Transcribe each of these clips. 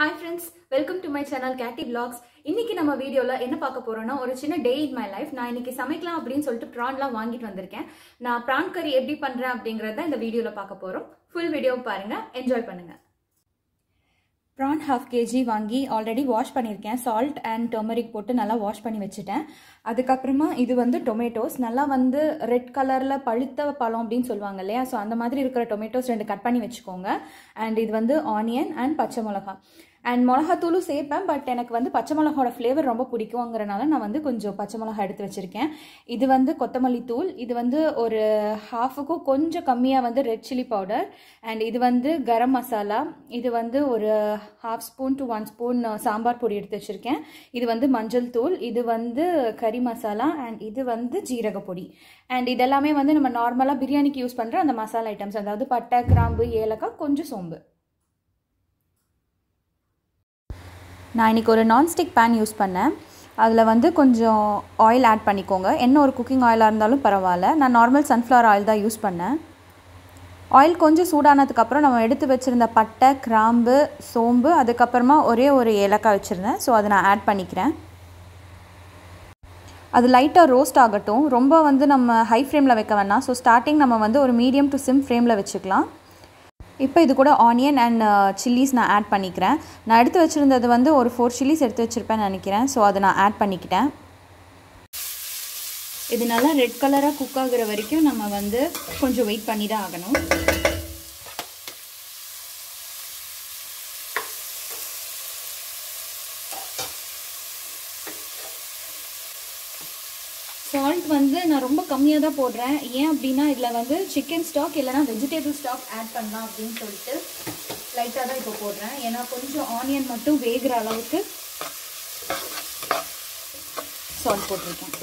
Hi friends, welcome to my channel Catty Vlogs. இன்னைக்கு நம்ம வீடியோல என்ன பார்க்க போறோம்னா ஒரு சின்ன டே இன் மை லைஃப். நான் இன்னைக்கு சமைக்கலாம் அப்படினு சொல்லிட்டு prawnலாம் வாங்கிட்டு வந்திருக்கேன். நான் prawn curry எப்படி பண்றேன் அப்படிங்கறத இந்த வீடியோல பார்க்க போறோம். full வீடியோ பாருங்க, என்ஜாய் பண்ணுங்க. Prawn half kg வாங்கி ஆல்ரெடி வாஷ் பண்ணிருக்கேன். salt and turmeric போட்டு நல்லா வாஷ் பண்ணி வச்சிட்டேன். அதுக்கு அப்புறமா இது வந்து டொமேட்டோஸ் நல்லா வந்து ரெட் கலர்ல பழுத்த பழம் அப்படினு சொல்வாங்க இல்லையா, சோ அந்த மாதிரி இருக்கிற டொமேட்டோஸ் ரெண்டு கட் பண்ணி வெச்சுக்கோங்க. and இது வந்து ஆனியன் and பச்சை மிளகாய். and மிளகாத்தூளும் சேர்ப்பேன், பட் எனக்கு வந்து பச்சை மிளகாயோட ஃப்ளேவர் ரொம்ப பிடிக்கும்ங்கறனால நான் வந்து கொஞ்சம் பச்சை மிளகாய் எடுத்து வச்சிருக்கேன். இது வந்து கொத்தமல்லி தூள், இது வந்து ஒரு ஹாஃப்க்கு கொஞ்சம் கம்மியா வந்து ரெட் சில்லி பவுடர், and இது வந்து கரம் மசாலா, இது வந்து ஒரு half spoon to 1 spoon sambar பொடி எடுத்து வச்சிருக்கேன். இது வந்து மஞ்சள் தூள், இது வந்து கறி மசாலா, and இது வந்து ஜீரக பொடி. and இதெல்லாமே வந்து நம்ம நார்மலா பிரியாணிக்கு யூஸ் பண்ற அந்த மசாலா ஐட்டம்ஸ், அதாவது பட்டை, கிராம்பு, ஏலக்காய், கொஞ்சம் சோம்பு. நான் இன்னைக்கு ஒரு நான்ஸ்டிக் பேன் யூஸ் பண்ணேன். அதில் வந்து கொஞ்சம் ஆயில் ஆட் பண்ணிக்கோங்க. என்ன ஒரு குக்கிங் ஆயிலாக இருந்தாலும் பரவாயில்ல. நான் நார்மல் சன்ஃப்ளவர் ஆயில் தான் யூஸ் பண்ணேன். ஆயில் கொஞ்சம் சூடானதுக்கப்புறம் நம்ம எடுத்து வச்சுருந்த பட்டை, கிராம்பு, சோம்பு, அதுக்கப்புறமா ஒரே ஒரு ஏலக்காய் வச்சுருந்தேன். ஸோ அதை நான் ஆட் பண்ணிக்கிறேன். அது லைட்டாக ரோஸ்ட் ஆகட்டும். ரொம்ப வந்து நம்ம ஹை ஃப்ளேமில் வைக்க வேணாம். ஸோ ஸ்டார்டிங் நம்ம வந்து ஒரு மீடியம் டு சிம் ஃப்ளேமில் வச்சுக்கலாம். இப்போ இது கூட ஆனியன் அண்ட் சில்லிஸ் நான் ஆட் பண்ணிக்கிறேன். நான் எடுத்து வச்சுருந்தது வந்து ஒரு 4 சில்லிஸ் எடுத்து வச்சுருப்பேன்னு நினைக்கிறேன். ஸோ அதை நான் ஆட் பண்ணிக்கிட்டேன். இது நல்லா ரெட் கலராக குக் ஆகுற வரைக்கும் நம்ம வந்து கொஞ்சம் வெயிட் பண்ணி தான் ஆகணும். சால்ட் வந்து நான் ரொம்ப கம்மியாக தான் போடுறேன். ஏன் அப்படின்னா இதில் வந்து சிக்கன் ஸ்டாக் இல்லைனா வெஜிடேபிள் ஸ்டாக் ஆட் பண்ணலாம் அப்படின்னு சொல்லிட்டு லைட்டாக தான் இப்போ போடுறேன். ஏன்னா கொஞ்சம் ஆனியன் மட்டும் வேகிற அளவுக்கு சால்ட் போட்டிருக்கேன்.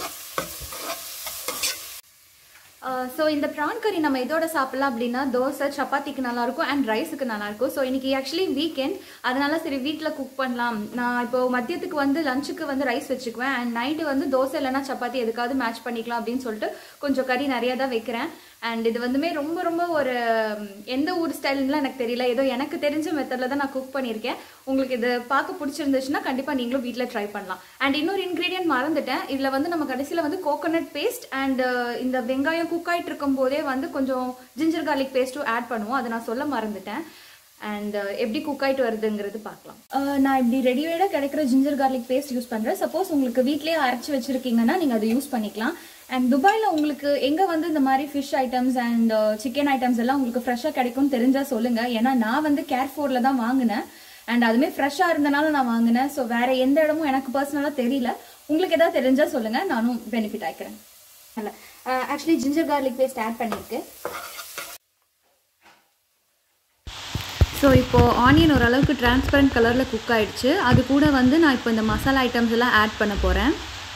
ஸோ இந்த ப்ரான் கறி நம்ம இதோட சாப்பிடலாம் அப்படின்னா தோசை, சப்பாத்திக்கு நல்லாயிருக்கும் அண்ட் ரைஸுக்கு நல்லாயிருக்கும். ஸோ இன்றைக்கி ஆக்சுவலி வீக்கெண்ட், அதனால சரி வீட்டில் குக் பண்ணலாம். நான் இப்போது மதியத்துக்கு வந்து லஞ்சுக்கு வந்து ரைஸ் வச்சுக்குவேன், அண்ட் நைட்டு வந்து தோசை இல்லைனா சப்பாத்தி எதுக்காவது மேட்ச் பண்ணிக்கலாம் அப்படின்னு சொல்லிட்டு கொஞ்சம் கறி நிறையா தான் வைக்கிறேன். அண்ட் இது வந்துமே ரொம்ப ரொம்ப ஒரு எந்த ஊர் ஸ்டைல்னுலாம் எனக்கு தெரியல, ஏதோ எனக்கு தெரிஞ்ச மெத்தடில் தான் நான் குக் பண்ணியிருக்கேன். உங்களுக்கு இது பார்க்க பிடிச்சிருந்துச்சுன்னா கண்டிப்பாக நீங்களும் வீட்டில் ட்ரை பண்ணலாம். அண்ட் இன்னொரு இன்க்ரீடியன்ட் மறந்துட்டேன். இதில் வந்து நம்ம கடைசியில் வந்து கோகோனட் பேஸ்ட் அண்ட் இந்த வெங்காயம் குக் ஆகிட்டு இருக்கும் போதே வந்து கொஞ்சம் ஜிஞ்சர் கார்லிக் பேஸ்ட்டும் ஆட் பண்ணுவோம். அதை நான் சொல்ல மறந்துட்டேன். அண்ட் எப்படி குக் ஆகிட்டு வருதுங்கிறது பார்க்கலாம். நான் இப்படி ரெடிமேடாக கிடைக்கிற ஜிஞ்சர் கார்லிக் பேஸ்ட் யூஸ் பண்ணுறேன். சப்போஸ் உங்களுக்கு வீட்லேயே அரைச்சி வச்சுருக்கீங்கன்னா நீங்கள் அதை யூஸ் பண்ணிக்கலாம். அண்ட் துபாயில் உங்களுக்கு எங்கே வந்து இந்த மாதிரி fish items and chicken items எல்லாம் உங்களுக்கு ஃப்ரெஷ்ஷாக கிடைக்கும்னு தெரிஞ்சால் சொல்லுங்கள். ஏன்னா நான் வந்து கேர்ஃபோரில் தான் வாங்கினேன், அண்ட் அதுவுமே ஃப்ரெஷ்ஷாக இருந்தனால நான் வாங்கினேன். ஸோ வேறு எந்த இடமும் எனக்கு பர்சனலாக தெரியல. உங்களுக்கு எதாவது தெரிஞ்சால் சொல்லுங்கள், நானும் பெனிஃபிட் ஆகிக்கிறேன். இல்லை actually ginger garlic paste add பண்ணியிருக்கு. ஸோ இப்போது ஆனியன் ஓரளவுக்கு டிரான்ஸ்பரண்ட் கலரில் குக் ஆகிடுச்சு. அது கூட வந்து நான் இப்போ இந்த மசாலா ஐட்டம்ஸ் எல்லாம் ஆட் பண்ண போகிறேன்.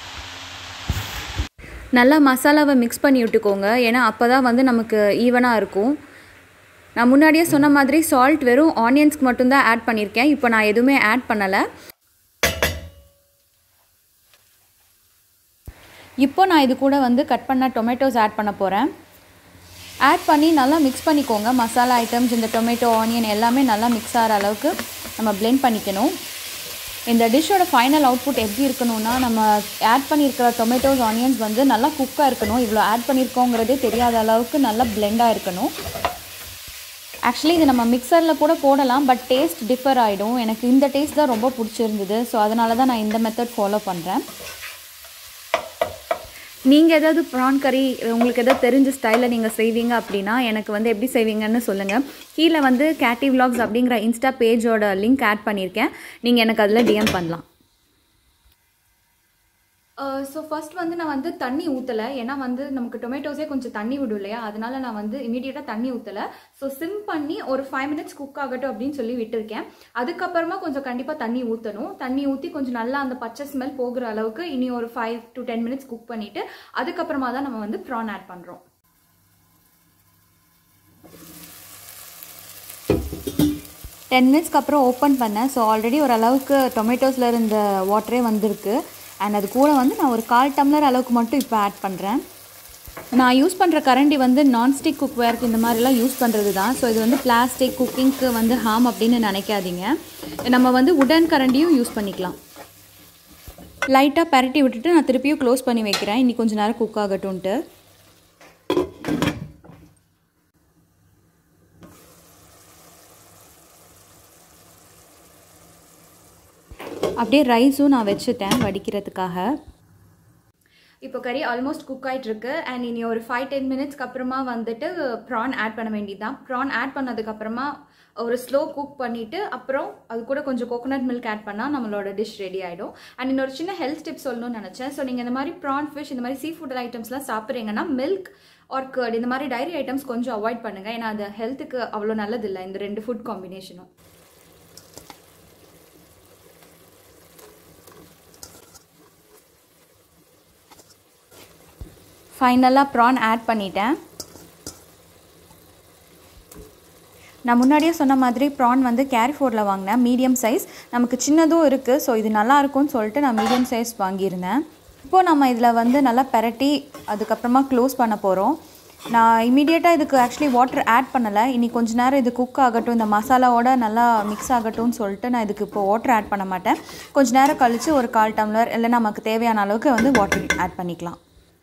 நல்லா மசாலாவை மிக்ஸ் பண்ணி விட்டுக்கோங்க, ஏன்னா அப்போ தான் வந்து நமக்கு ஈவனாக இருக்கும். நான் முன்னாடியே சொன்ன மாதிரி சால்ட் வெறும் ஆனியன்ஸ்க்கு மட்டும்தான் ஆட் பண்ணியிருக்கேன். இப்போ நான் எதுவுமே ஆட் பண்ணலை. இப்போ நான் இது கூட வந்து கட் பண்ண டொமேட்டோஸ் ஆட் பண்ண போகிறேன். ஆட் பண்ணி நல்லா மிக்ஸ் பண்ணிக்கோங்க. மசாலா ஐட்டம்ஸ், இந்த டொமேட்டோ, ஆனியன் எல்லாமே நல்லா மிக்ஸ் ஆகிற அளவுக்கு நம்ம பிளெண்ட் பண்ணிக்கணும். இந்த டிஷ்ஷோட ஃபைனல் அவுட்புட் எப்படி இருக்கணும்னா, நம்ம ஆட் பண்ணியிருக்கிற டொமேட்டோஸ், ஆனியன்ஸ் வந்து நல்லா குக்காக இருக்கணும். இவ்வளோ ஆட் பண்ணியிருக்கோங்கிறதே தெரியாத அளவுக்கு நல்லா பிளெண்டாக இருக்கணும். ஆக்சுவலி இது நம்ம மிக்சரில் கூட போடலாம், பட் டேஸ்ட் டிஃபர் ஆகிடும். எனக்கு இந்த டேஸ்ட் தான் ரொம்ப பிடிச்சிருந்தது. ஸோ அதனால தான் நான் இந்த மெத்தட் ஃபாலோ பண்ணுறேன். நீங்கள் ஏதாவது ப்ரான் கறி உங்களுக்கு எதாவது தெரிஞ்ச ஸ்டைலில் நீங்கள் செய்வீங்க அப்படின்னா எனக்கு வந்து எப்படி செய்வீங்கன்னு சொல்லுங்கள். கீழே வந்து கேட்டி விலாக்ஸ் அப்படிங்கிற இன்ஸ்டா பேஜோட லிங்க் ஆட் பண்ணியிருக்கேன். நீங்கள் எனக்கு அதில் டிஎம் பண்ணலாம். ஸோ ஃபர்ஸ்ட் வந்து நான் வந்து தண்ணி ஊற்றலை, ஏன்னா வந்து நமக்கு டொமேட்டோஸே கொஞ்சம் தண்ணி விடும் இல்லையா, அதனால நான் வந்து இமீடியட்டாக தண்ணி ஊற்றலை. ஸோ சிம் பண்ணி ஒரு 5 minutes குக் ஆகட்டும் அப்படின்னு சொல்லி விட்டுருக்கேன். அதுக்கப்புறமா கொஞ்சம் கண்டிப்பாக தண்ணி ஊற்றணும். தண்ணி ஊற்றி கொஞ்சம் நல்லா அந்த பச்சை ஸ்மெல் போகிற அளவுக்கு இனி ஒரு 5 to 10 minutes குக் பண்ணிவிட்டு அதுக்கப்புறமா தான் நம்ம வந்து ப்ரான் ஆட் பண்ணுறோம். 10 minutesக்கு அப்புறம் ஓப்பன் பண்ணேன். ஸோ ஆல்ரெடி ஓரளவுக்கு டொமேட்டோஸில் இருந்த வாட்டரே வந்திருக்கு. அண்ட் அது கூட வந்து நான் ஒரு 1/4 டம்ளர் அளவுக்கு மட்டும் இப்போ ஆட் பண்ணுறேன். நான் யூஸ் பண்ணுற கரண்டி வந்து நான்ஸ்டிக் குக்வேருக்கு இந்த மாதிரிலாம் யூஸ் பண்ணுறது தான். ஸோ இது வந்து பிளாஸ்டிக் குக்கிங்க்கு வந்து ஹார்ம் அப்படின்னு நினைக்காதீங்க. நம்ம வந்து உடன் கரண்டியும் யூஸ் பண்ணிக்கலாம். லைட்டாக பரட்டி விட்டுட்டு நான் திருப்பியும் க்ளோஸ் பண்ணி வைக்கிறேன். இன்னி கொஞ்சம் நேரம் குக் ஆகட்டும்ன்ட்டு. அப்படியே ரைஸும் நான் வச்சுட்டேன் வடிக்கிறதுக்காக. இப்போ கறி ஆல்மோஸ்ட் குக் ஆகிட்டுருக்கு. அண்ட் இனி ஒரு 5-10 மினிட்ஸ்க்கு அப்புறமா வந்துட்டு ப்ரான் ஆட் பண்ண வேண்டியதுதான். ப்ரான் ஆட் பண்ணதுக்கப்புறமா ஒரு ஸ்லோ குக் பண்ணிவிட்டு அப்புறம் அது கூட கொஞ்சம் கோகோனட் மில்க் ஆட் பண்ணால் நம்மளோட டிஷ் ரெடி ஆகிடும். அண்ட் இன்னொரு சின்ன ஹெல்த் டிப் சொல்லணும்னு நினச்சேன். ஸோ நீங்கள் இந்த மாதிரி ப்ரான் ஃபிஷ் இந்த மாதிரி சீ ஃபுட் ஐட்டம்ஸ்லாம் சாப்பிட்றீங்கன்னா மில்க் ஆர் கர்ட் இந்த மாதிரி டைரி ஐட்டம்ஸ் கொஞ்சம் அவாய்ட் பண்ணுங்கள். ஏன்னா அது ஹெல்த்துக்கு அவ்வளோ நல்லதில்லை இந்த 2 ஃபுட் காம்பினேஷனும். ஃபைனலாக ப்ரான் ஆட் பண்ணிட்டேன். நான் முன்னாடியே சொன்ன மாதிரி ப்ரான் வந்து கேரிஃபோரில் வாங்கினேன், மீடியம் சைஸ். நமக்கு சின்னதும் இருக்குது. ஸோ இது நல்லாயிருக்கும்னு சொல்லிட்டு நான் மீடியம் சைஸ் வாங்கியிருந்தேன். இப்போது நம்ம இதில் வந்து நல்லா பெரட்டி அதுக்கப்புறமா க்ளோஸ் பண்ண போகிறோம். நான் இமீடியட்டாக இதுக்கு ஆக்சுவலி வாட்டர் ஆட் பண்ணலை. இனி கொஞ்சம் நேரம் இது குக் ஆகட்டும், இந்த மசாலாவோட நல்லா மிக்ஸ் ஆகட்டும்னு சொல்லிட்டு நான் இதுக்கு இப்போ வாட்டர் ஆட் பண்ண மாட்டேன். கொஞ்சம் நேரம் கழித்து ஒரு 1/4 டம்ளர் இல்லை நமக்கு தேவையான அளவுக்கு வந்து வாட்டர் ஆட் பண்ணிக்கலாம்.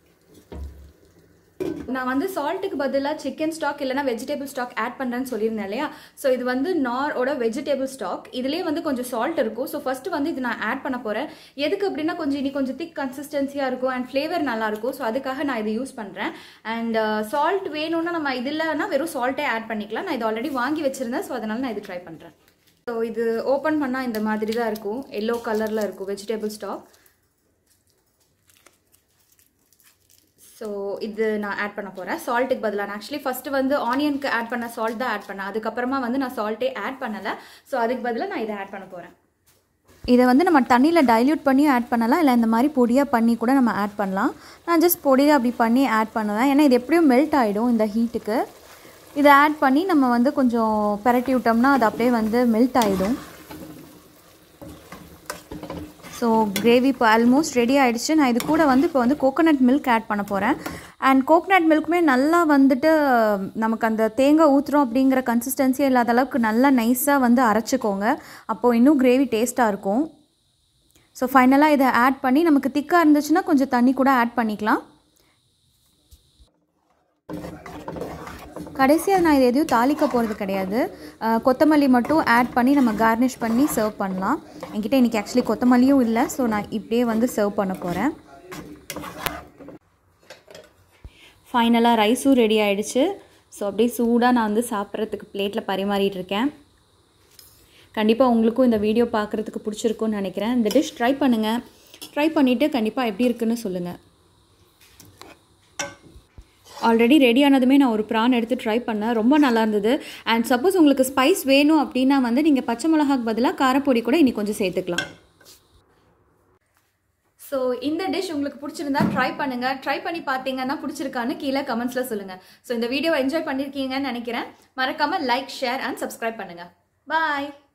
நான் வந்து சால்ட்டுக்கு பதிலாக சிக்கன் ஸ்டாக் இல்லைனா வெஜிடபிள் ஸ்டாக் ஆட் பண்ணுறேன்னு சொல்லியிருந்தேன் இல்லையா. ஸோ இது வந்து நாரோட வெஜிடபிள் ஸ்டாக். இதுலேயே வந்து கொஞ்சம் சால்ட் இருக்கும். ஸோ ஃபஸ்ட்டு வந்து இது நான் ஆட் பண்ண போகிறேன். எதுக்கு அப்படின்னா இனி கொஞ்சம் திக் கன்சிஸ்டன்சியாக இருக்கும் அண்ட் ஃப்ளேவர் நல்லாயிருக்கும். ஸோ அதுக்காக நான் இதை யூஸ் பண்ணுறேன். அண்ட் சால்ட் வேணும்னா நம்ம இது இல்லைன்னா வெறும் சால்ட்டே ஆட் பண்ணிக்கலாம். நான் இது ஆல்ரெடி வாங்கி வச்சுருந்தேன். ஸோ அதனால் நான் இது ட்ரை பண்ணுறேன். ஸோ இது ஓப்பன் பண்ணால் இந்த மாதிரி தான் இருக்கும். எல்லோ கலரில் இருக்கும் வெஜிடபிள் ஸ்டாக். ஸோ இது நான் ஆட் பண்ண போகிறேன் சால்ட்டுக்கு பதிலாக. நான் ஆக்சுவலி ஃபஸ்ட்டு வந்து ஆனியனுக்கு ஆட் பண்ண சால்ட் தான் ஆட் பண்ணேன். அதுக்கப்புறமா வந்து நான் சால்ட்டே ஆட் பண்ணலை. ஸோ அதுக்கு பதிலாக நான் இதை ஆட் பண்ண போகிறேன். இதை வந்து நம்ம தண்ணியில் டைல்யூட் பண்ணி ஆட் பண்ணலாம், இல்லை இந்த மாதிரி பொடியாக பண்ணி கூட நம்ம ஆட் பண்ணலாம். நான் ஜஸ்ட் பொடியாக அப்படி பண்ணி ஆட் பண்ணுவேன். ஏன்னா இது எப்படியும் மெல்ட் ஆகிடும் இந்த ஹீட்டுக்கு. இதை ஆட் பண்ணி நம்ம வந்து கொஞ்சம் பெரட்டி விட்டோம்னா அது அப்படியே வந்து மெல்ட் ஆகிடும். ஸோ கிரேவி இப்போ ஆல்மோஸ்ட் ரெடி ஆகிடுச்சு. நான் இது கூட வந்து இப்போ வந்து கோகோனட் மில்க் ஆட் பண்ண போகிறேன். அண்ட் கோகோனட் மில்க்குமே நல்லா வந்துட்டு நமக்கு அந்த தேங்காய் ஊற்றுறோம் அப்படிங்கிற கன்சிஸ்டன்சியே இல்லாத அளவுக்கு நல்லா நைஸாக வந்து அரைச்சிக்கோங்க. அப்போது இன்னும் கிரேவி டேஸ்ட்டாக இருக்கும். ஸோ ஃபைனலாக இதை ஆட் பண்ணி நமக்கு திக்காக இருந்துச்சுன்னா கொஞ்சம் தண்ணி கூட ஆட் பண்ணிக்கலாம். கடைசியாக நான் இது எதையும் தாளிக்க போகிறது கிடையாது. கொத்தமல்லி மட்டும் ஆட் பண்ணி நம்ம கார்னிஷ் பண்ணி சர்வ் பண்ணலாம். என்கிட்ட இன்றைக்கி ஆக்சுவலி கொத்தமல்லியும் இல்லை. ஸோ நான் இப்படியே வந்து சர்வ் பண்ண போகிறேன். ஃபைனலாக ரைஸும் ரெடி ஆகிடுச்சு. ஸோ அப்படியே சூடாக நான் வந்து சாப்பிட்றதுக்கு பிளேட்டில் பரிமாறிட்டுருக்கேன். கண்டிப்பாக உங்களுக்கும் இந்த வீடியோ பார்க்குறதுக்கு பிடிச்சிருக்குன்னு நினைக்கிறேன். இந்த டிஷ் ட்ரை பண்ணுங்கள். ட்ரை பண்ணிவிட்டு கண்டிப்பாக எப்படி இருக்குன்னு சொல்லுங்கள். ஆல்ரெடி ரெடி ஆனதுமே நான் ஒரு ப்ரான் எடுத்து ட்ரை பண்ணேன். ரொம்ப நல்லா இருந்தது. அண்ட் சப்போஸ் உங்களுக்கு ஸ்பைஸ் வேணும் அப்படின்னா வந்து நீங்கள் பச்சை மிளகாக்கு பதிலாக காரப்பொடி கூட இன்னி கொஞ்சம் சேர்த்துக்கலாம். ஸோ இந்த டிஷ் உங்களுக்கு பிடிச்சிருந்தா ட்ரை பண்ணுங்கள். ட்ரை பண்ணி பார்த்தீங்கன்னா பிடிச்சிருக்கான்னு கீழே கமெண்ட்ஸில் சொல்லுங்கள். ஸோ இந்த வீடியோவை என்ஜாய் பண்ணியிருக்கீங்கன்னு நினைக்கிறேன். மறக்காமல் லைக், ஷேர் அண்ட் சப்ஸ்கிரைப் பண்ணுங்கள். பாய்.